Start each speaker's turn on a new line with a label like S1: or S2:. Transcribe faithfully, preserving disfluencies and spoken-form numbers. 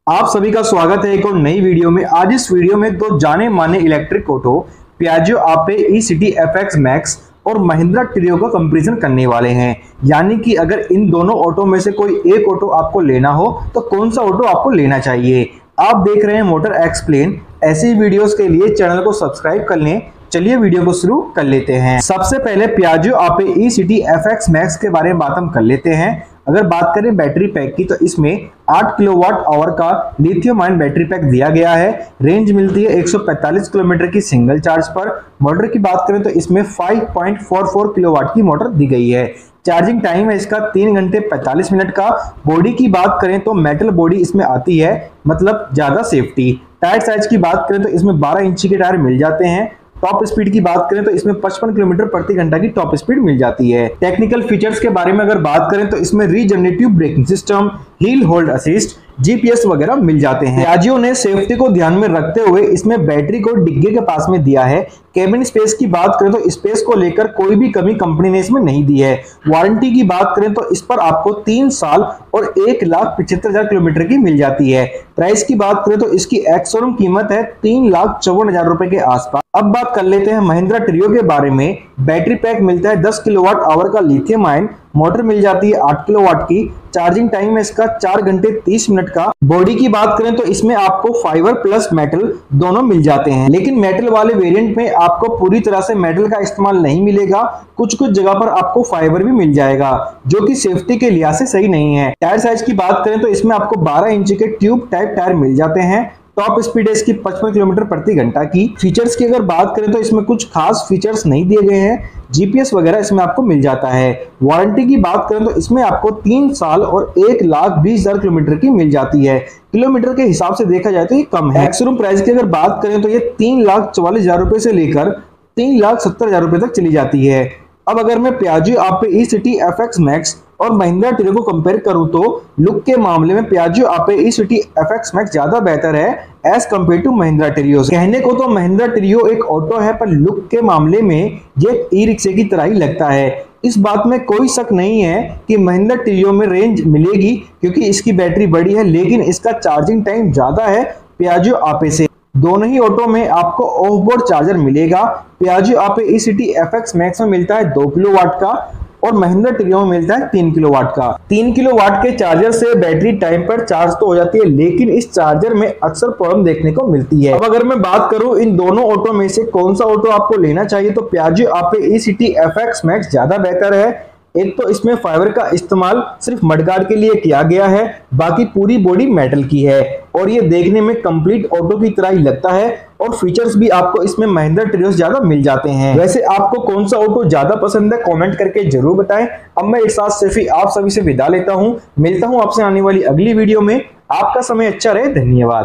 S1: आप सभी का स्वागत है एक और नई वीडियो में। आज इस वीडियो में दो जाने माने electric auto Piaggio Ape E City F X Max और महिंद्रा टिरियो का कंपैरिजन करने वाले हैं। यानी कि अगर इन दोनों ऑटो में से कोई एक ऑटो आपको लेना हो तो कौन सा ऑटो आपको लेना चाहिए। आप देख रहे हैं मोटर एक्सप्लेन। ऐसी वीडियोस के लिए चैनल को सब्सक्राइब कर लें। चलिए वीडियो को शुरू कर लेते हैं। सबसे पहले Piaggio Ape E City F X Max के बारे में बात हम कर लेते हैं। अगर बात करें बैटरी पैक की तो इसमें आठ किलोवाट आवर का लिथियम आयन बैटरी पैक दिया गया है। रेंज मिलती है एक सौ पैंतालीस किलोमीटर की सिंगल चार्ज पर। मोटर की बात करें तो इसमें पाँच पॉइंट चार चार किलोवाट की मोटर दी गई है। चार्जिंग टाइम है इसका तीन घंटे पैंतालीस मिनट का। बॉडी की बात करें तो मेटल बॉडी इसमें आती है, मतलब ज्यादा सेफ्टी। टायर साइज की बात करें तो इसमें बारह इंची के टायर मिल जाते हैं। टॉप स्पीड की बात करें तो इसमें पचपन किलोमीटर प्रति घंटा की टॉप स्पीड मिल जाती है। टेक्निकल फीचर्स के बारे में अगर बात करें तो इसमें regenerative braking system, hill hold assist, GPS वगैरह मिल जाते हैं। पियाजियो ने सेफ्टी को ध्यान में रखते हुए इसमें बैटरी को डिग्गे के पास में दिया है। केबिन स्पेस की बात करें तो स्पेस को लेकर कोई भी कमी कंपनी ने इसमें नहीं दी है। वारंटी की बात करें तो इस पर आपको तीन साल और एक लाख पिछहत्तर हजार किलोमीटर की मिल जाती है। प्राइस की बात करें तो इसकी एक्स शोरूम कीमत है तीन लाख चौवन हजार रुपए के आसपास। अब बात कर लेते हैं महिंद्रा टिरियो के बारे में। बैटरी पैक मिलता है दस किलोवाट आवर का लिथियम आयन। मोटर मिल जाती है आठ किलोवाट की। चार्जिंग टाइम है इसका चार घंटे तीस मिनट का। बॉडी की बात करें तो इसमें आपको फाइबर प्लस मेटल दोनों मिल जाते हैं, लेकिन मेटल वाले वेरिएंट में आपको पूरी तरह से मेटल का इस्तेमाल नहीं मिलेगा। कुछ कुछ जगह पर आपको फाइबर भी मिल जाएगा, जो कि सेफ्टी के लिहाज से सही नहीं है। टायर साइज की बात करें तो इसमें आपको बारह इंच के ट्यूब टाइप टायर मिल जाते हैं। टॉप स्पीड है इसकी पचपन किलोमीटर प्रति घंटा की। फीचर्स की अगर बात करें तो इसमें कुछ खास फीचर्स नहीं दिए गए हैं। जीपीएस वगैरह इसमें आपको मिल जाता है। वारंटी की बात करें तो इसमें आपको तीन साल और एक लाख बीस हजार किलोमीटर की मिल जाती है। किलोमीटर के हिसाब से देखा जाए तो ये कम है। एक्स-शोरूम प्राइस की अगर बात करें तो ये तीन लाख चौवालीस हजार रुपए से लेकर तीन लाख सत्तर हजार रुपए तक चली जाती है। अब अगर मैं Piaggio Ape E City F X Max और महिंद्रा टिरियो को कंपेयर करूं तो लुक के मामले में Piaggio Ape E City F X Max ज्यादा बेहतर है as compared to Mahindra Treo. कहने को तो महिंद्रा टिरियो एक ऑटो है, पर लुक के मामले में ये ई रिक्शे की तरह ही लगता है। इस बात में कोई शक नहीं है कि महिंद्रा टिरियो में रेंज मिलेगी क्योंकि इसकी बैटरी बड़ी है, लेकिन इसका चार्जिंग टाइम ज्यादा है पियाजियो आपे से। दोनों ही ऑटो में आपको ऑफ बोर्ड चार्जर मिलेगा। Piaggio Ape E City F X Max में मिलता है दो किलोवाट का और महिंद्रा टिरियो में मिलता है तीन किलोवाट का। तीन किलोवाट के चार्जर से बैटरी टाइम पर चार्ज तो हो जाती है, लेकिन इस चार्जर में अक्सर प्रॉब्लम देखने को मिलती है। अब अगर मैं बात करूं इन दोनों ऑटो में से कौन सा ऑटो आपको लेना चाहिए तो Piaggio Ape E City F X Max ज्यादा बेहतर है। एक तो इसमें फाइबर का इस्तेमाल सिर्फ मडगार्ड के लिए किया गया है, बाकी पूरी बॉडी मेटल की है और ये देखने में कंप्लीट ऑटो की तरह ही लगता है और फीचर्स भी आपको इसमें महिंद्रा टिरियो से ज्यादा मिल जाते हैं। वैसे आपको कौन सा ऑटो ज्यादा पसंद है कमेंट करके जरूर बताएं। अब मैं इस साथ सिर्फ आप सभी से विदा लेता हूं। मिलता हूं आपसे आने वाली अगली वीडियो में। आपका समय अच्छा रहे। धन्यवाद।